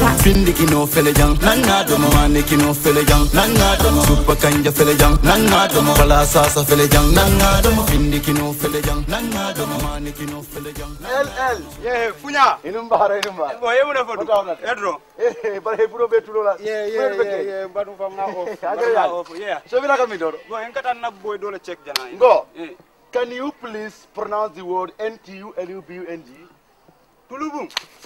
Findi kino fele jang, nanga domo mane kino fele jang, nanga domo super kanja fele jang, nanga domo bala sasa fele jang, nanga domo findi kino fele jang, nanga domo mane kino fele jang. Yeah, funya. Inumba. Boy, you never do. Edro. But he put a bit to Lola. Yeah. But from now off. Yeah. So we are coming door. Boy, and got a boy do check jana. Go. Can you please pronounce the word NTULUBUNG? Tulubum.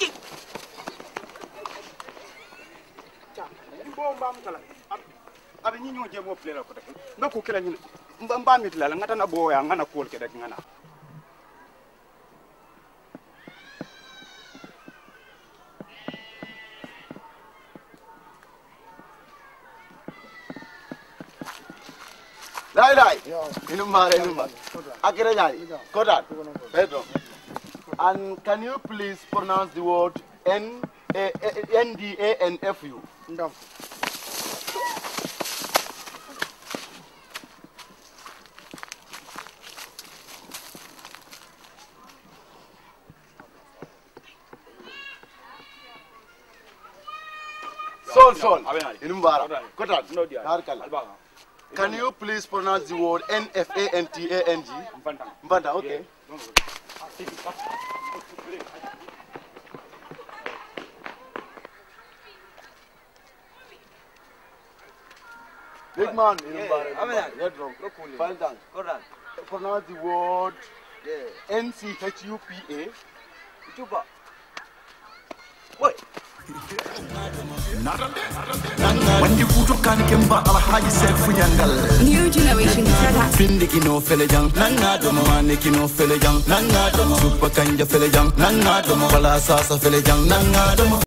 Abi ñi ñoo jëm wopp la ko tek nga ko kila ñu mba mit la nga tan abo ya nga na ko ke rek nga na Lai. Inumba. Akira nyari. Kodan. Pedro. And can you please pronounce the word NDANFU? ndam Sol. Inumbara. Kotan. Can you please pronounce the word NFANTANG? Mbanda, okay. Big man, pronounce the word NCHUPA. What? New generation Findi kino fele jang, nanga domo mane kino fele jang, nanga domo super kanja fele jang, nanga domo bala sasa fele jang, nanga domo